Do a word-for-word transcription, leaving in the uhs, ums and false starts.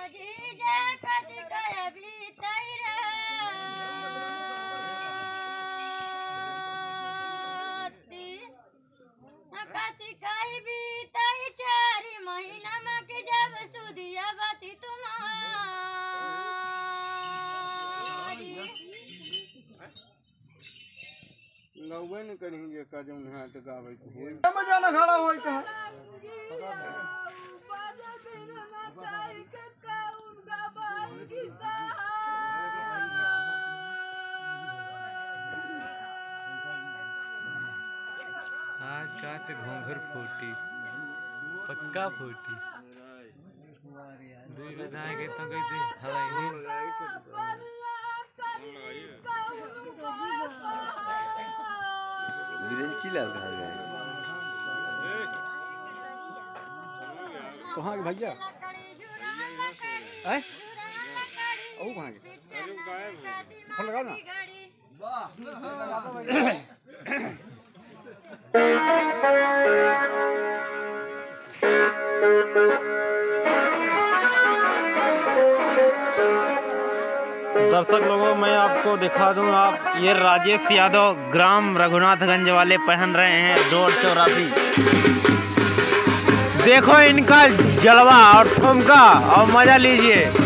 गौवे न करेंगे का जो यहाँ तक आवे तो होई मजा ना खड़ा होई तो आज चाट घोंघर फूटी पक्का फूटी दूर बताए के तो कैसे हवाई विदेशी लग रहा है कहाँ के भैया हैं ओ कहाँ के फोन लगाओ ना दर्शक लोगों मैं आपको दिखा दूं, आप ये राजेश यादव ग्राम रघुनाथगंज वाले पहन रहे हैं दो चौरासी। देखो इनका जलवा और ठुमका और मजा लीजिए।